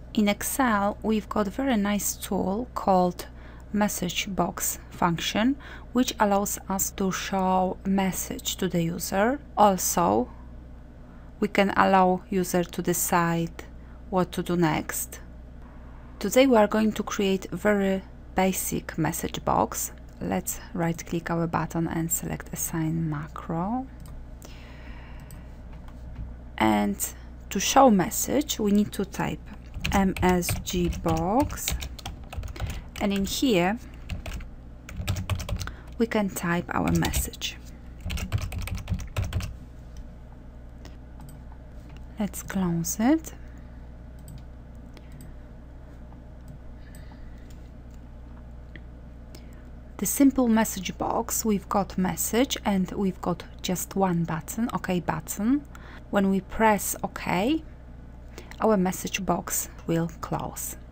In Excel, we've got a very nice tool called MsgBox function, which allows us to show a message to the user. Also, we can allow user to decide what to do next. Today we are going to create a very basic message box. Let's right-click our button and select Assign Macro. And to show message, we need to type MsgBox, and in here we can type our message. Let's close it. The simple message box, we've got message and we've got just one button, OK button. When we press OK, our message box will close.